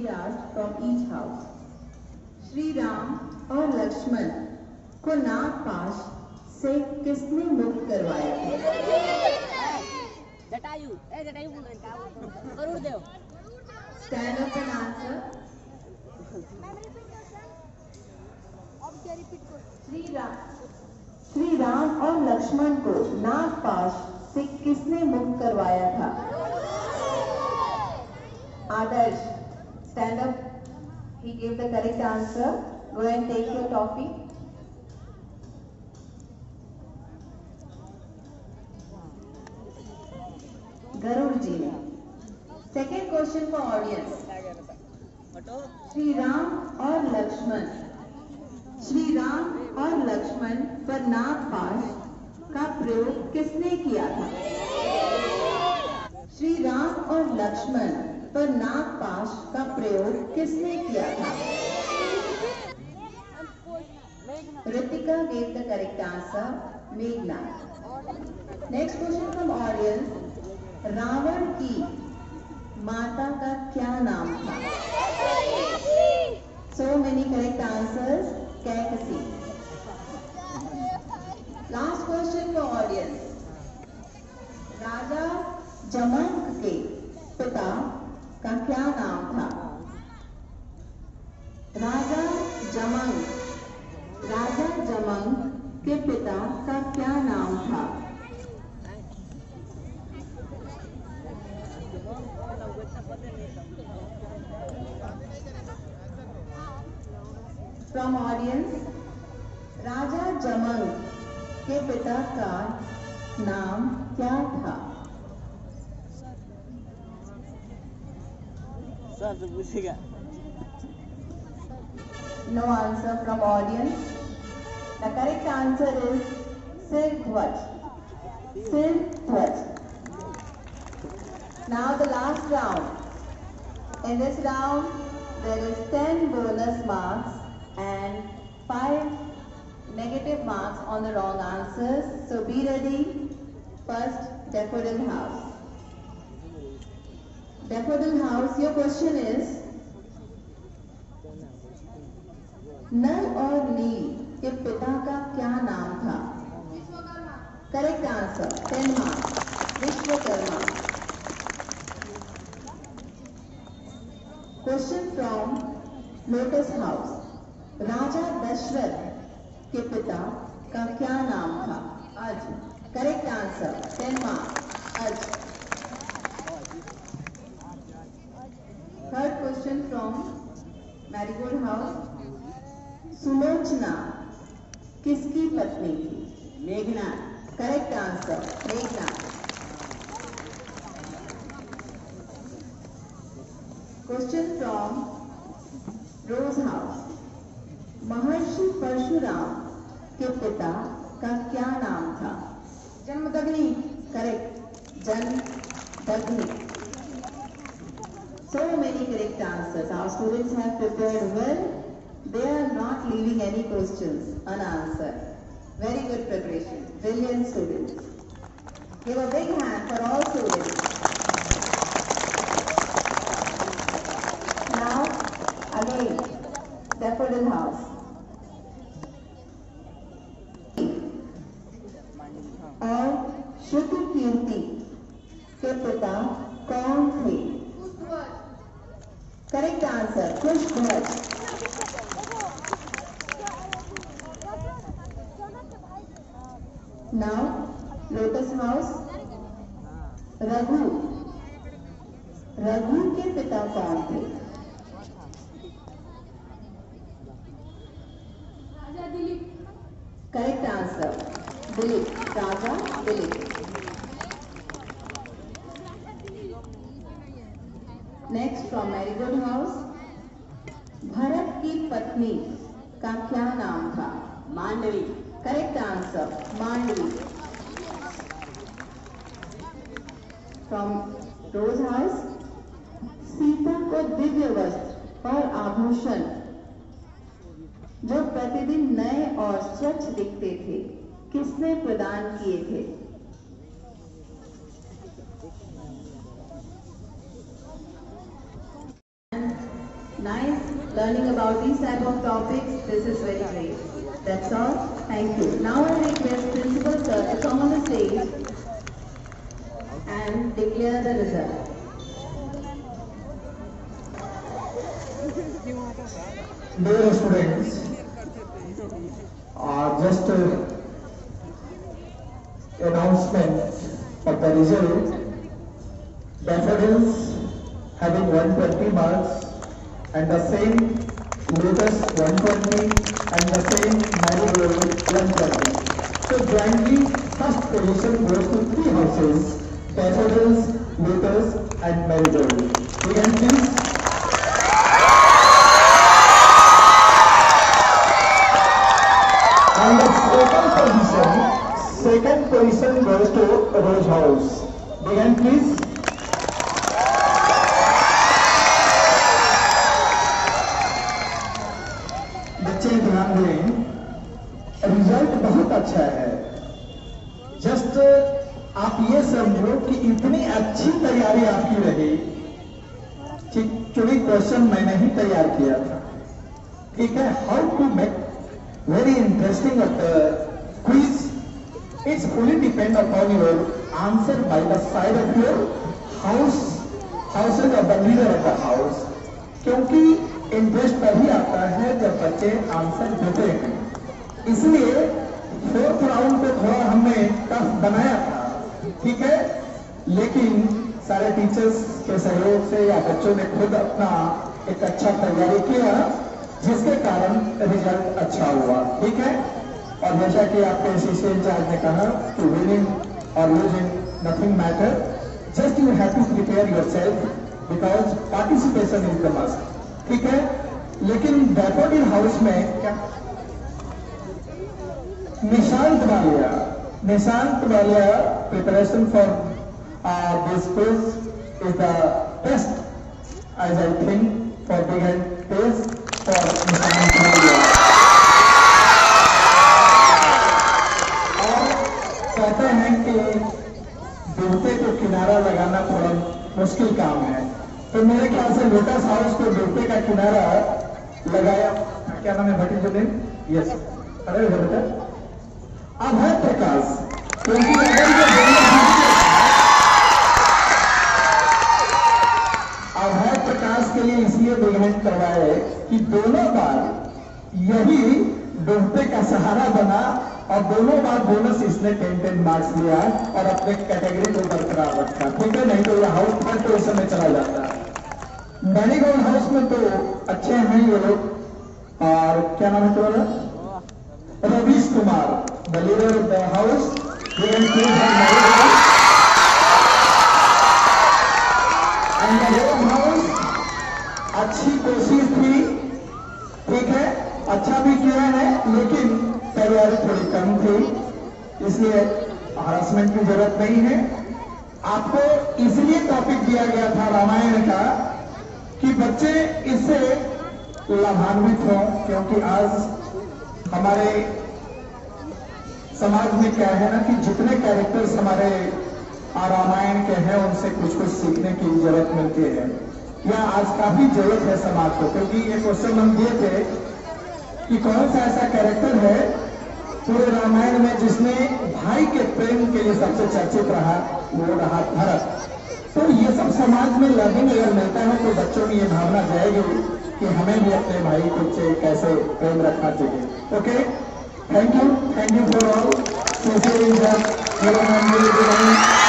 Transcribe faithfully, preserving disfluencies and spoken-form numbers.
be asked from each house. Shri Ram और लक्ष्मण को नागपाश से किसने मुक्त करवाया था? जटायु, ए जटायु बोल रहे क्या? गरुड़ देव। Stand up and answer. Shri Ram Shri Ram और लक्ष्मण को नागपाश से किसने मुक्त करवाया था? आदर्श, stand up. He gave the correct answer. Go and take your toffee. Garuda जी ने. Second question for audience. Shri Ram और लक्ष्मण श्री राम और लक्ष्मण पर नागपाश का प्रयोग किसने किया था? श्री राम और लक्ष्मण पर नागपाश का प्रयोग किसने किया था? Ritika gave the correct answer. Meghna. Next question from audience. Ravan की माता का क्या नाम था? So many correct answers. Kaikasi. Last question for audience. राजा जमंक के पिता का क्या नाम था? राजा जमंक राजा जमंक के पिता का क्या नाम था? From audience, राजा जमंक के पिता का नाम क्या था? सर से पूछेगा. No answer from audience. The correct answer is Sirdhwaj. Sirdhwaj. Now the last round. In this round, there is ten bonus marks and five negative marks on the wrong answers. So be ready. First, Daffodil House. Daffodil House, your question is, नल और नील के पिता का क्या नाम था? Correct answer, ten marks. Vishwakarma. Question from lotus house. राजा दशरथ के पिता का क्या नाम था? अज. Correct answer, ten marks. A. Third question from Marigold house. Sulochana किसकी पत्नी थी? मेघना. करेक्ट आंसर, मेघना. Question from Rose house. महर्षि परशुराम के पिता का क्या नाम था? जन्मदग्नि. Correct, जन्मदग्नि. So many correct answers. Our students have prepared well. They are not leaving any questions unanswered. Very good preparation. Brilliant students. Give a big hand for all students. Now, again, Daffodil House. और श्रुतिकीर्ति के पिता कौन थे? Correct answer, Kushadhwaj. Now, Lotus House. Raghu. Raghu के पिता कौन थे? राजा दिलीप. Correct answer, Dilip. राजा Dilip. Next from Marigold House. Bharat की पत्नी का क्या नाम था? Mandavi. Correct answer, Mandavi. From Rose House. Sita को दिव्य वस्त्र और आभूषण जो प्रतिदिन नए और स्वच्छ दिखते थे, किसने प्रदान किए थे? Nice learning about these type of topics. This is very great. That's all. Thank you. Now I request Principal Sir to come on the stage and declare the result. Dear students, uh, just uh, announcement of the result. Daffodils having one hundred twenty marks and the same lotus one hundred twenty and the same marigold one hundred twenty. So jointly first position goes to three houses: daffodils, lotus and marigold. You can please. And the second position, second position goes to Rose House. Begin please. बच्चे ध्यान दें, result बहुत अच्छा है। Just आप ये समझो कि इतनी अच्छी तैयारी आपकी रही कि चुनी क्वेश्चन मैंने ही तैयार किया था। ठीक है, how to make very interesting of the quiz. It's fully depend upon your answer by the side of your house, houses of the leader of the house. क्योंकि इंटरेस्ट तभी आता है जब बच्चे आंसर देते हैं। इसलिए फोर्थ राउंड को थोड़ा हमने टफ बनाया था, ठीक है, लेकिन सारे टीचर्स के सहयोग से या बच्चों ने खुद अपना एक अच्छा तैयारी किया, जिसके कारण रिजल्ट अच्छा हुआ। ठीक है, और जैसा कि आपके एसएससी इंचार्ज ने कहा कि विनिंग और losing nothing matter, just you have to prepare yourself because participation is the must. ठीक है, लेकिन डैफोडिल हाउस में क्या Nishant Walia Nishant Walia preparation for this quiz is the best as I think for big and test और कहते हैं कि डूबते को किनारा लगाना थोड़ा मुश्किल काम है, तो मेरे ख्याल से लोटस हाउस को डूबते का किनारा लगाया। क्या नाम है भतीजो दिन? यस, अरे बेटा अभय प्रकाश। क्योंकि अगर ये अभय प्रकाश के लिए इसलिए बिगमेंट करवाए कि दोनों बार यही डूबते का सहारा बना और दोनों बार बोनस इसने टेन टेन मार्क्स लिया और अपने कैटेगरी को बरकरार रखा। ठीक है, नहीं तो यह हाउस थर्ड पोजिशन में चला जाता। मैरीगोल्ड हाउस में तो अच्छे हैं ये लोग। और क्या नाम है तुम्हारा? Ravish Kumar, the leader of the house. House अच्छी कोशिश थी, ठीक है, अच्छा भी किया है, लेकिन तैयारी थोड़ी कम थी, इसलिए हरासमेंट की जरूरत नहीं है। आपको इसलिए टॉपिक दिया गया था रामायण का कि बच्चे इससे लाभान्वित हों, क्योंकि आज हमारे समाज में क्या है ना कि जितने कैरेक्टर्स हमारे रामायण के हैं उनसे कुछ कुछ सीखने की जरूरत मिलती है, या आज काफी जरूरत है समाज को। क्योंकि ये क्वेश्चन हम दिए थे कि कौन सा ऐसा कैरेक्टर है पूरे रामायण में जिसने भाई के प्रेम के लिए सबसे चर्चित रहा, वो रहा भरत। तो ये सब समाज में लर्निंग अगर मिलता है तो बच्चों में ये भावना जाएगी कि हमें भी अपने भाई को से कैसे प्रेम रखना चाहिए। Okay, thank you, thank you for all.